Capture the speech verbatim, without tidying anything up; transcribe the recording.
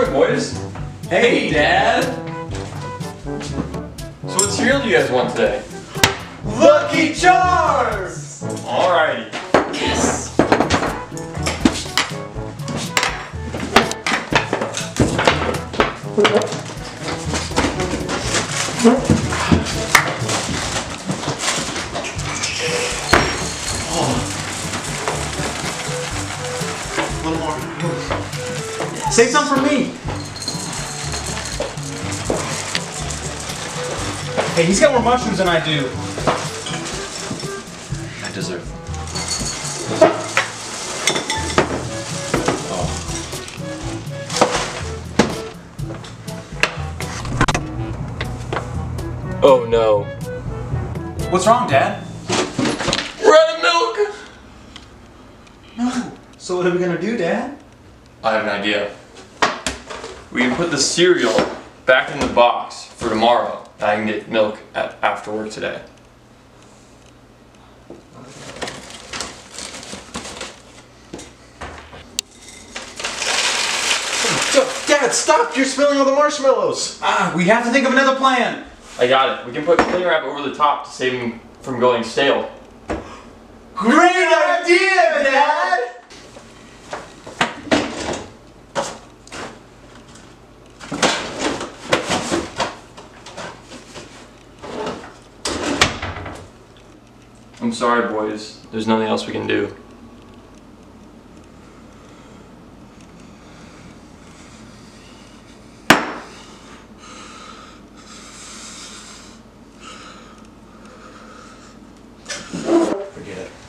morning, boys. Hey, Dad. So what cereal do you guys want today? Lucky Charms! Alrighty. Yes! A little more. Yes. Save some for me. Hey, he's got more mushrooms than I do. I deserve them. Oh. Oh no. What's wrong, Dad? We're out of milk! No. So what are we gonna do, Dad? I have an idea. We can put the cereal back in the box for tomorrow. And I can get milk at, after work today. Dad, stop! You're spilling all the marshmallows! Ah, we have to think of another plan. I got it. We can put cling wrap over the top to save them from going stale. Great idea, Dad! I'm sorry, boys. There's nothing else we can do. Forget it.